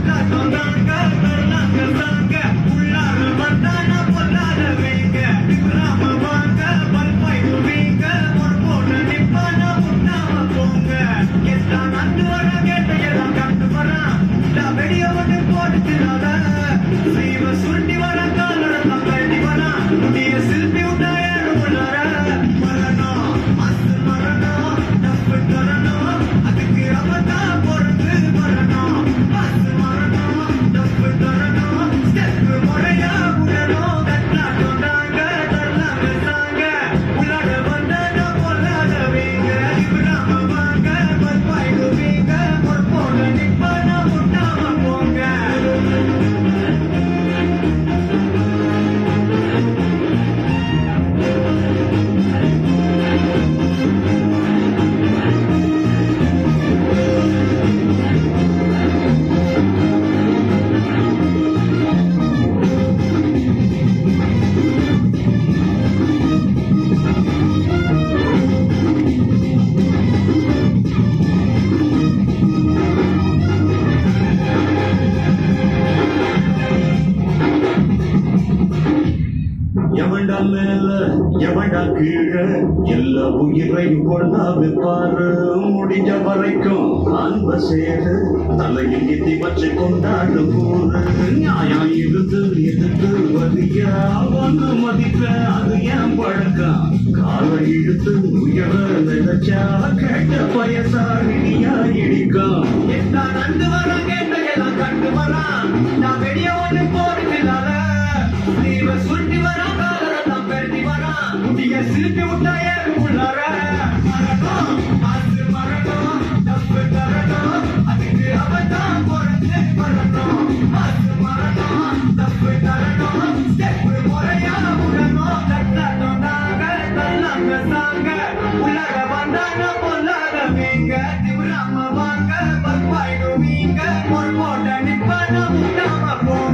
எவன்டா மேல எவன்டா கீழே எல்லா உயிரையும் கொண்டா விப்பாரு முடிஞ்ச வரைக்கும் அன்ப சேரு தலையில் எத்தி வச்சு கொண்டாடு போரு நியாயம் இருந்து எதிர்த்து வரியா அவனு மதிப்ப அது ஏன் பழக்கம் காலை இழுத்து உயர நினைச்சா கேட்ட பயசாரியா இடிக்கும் எத்தா நண்டு வரான் கேட்ட எல்லாம் கண்டு வரான் நான் வெளிய ஒண்ணு போறதில்லாத நீவ சுருட்டி வரான் காலரத்தான் பெருட்டி வரான் முடிய சிலுப்பி விட்டா ஏறு உள்ளார மரணம் அது மரணம் தப்பு தரணும் அதுக்கு அவதான் பொறுத்து வரணும் அது மரணம் தப்பு தரணும் ஸ்டெப்பு முறையா விடணும் தட்டாட்டம் நாங்க தள்ளாங்க சாங்க உள்ளார வந்தாங்க பொல்லாதவங்க திமிராம வாங்க பல்பாயிடுவீங்க ஒரு போட்ட நிப்பான முட்டாம போ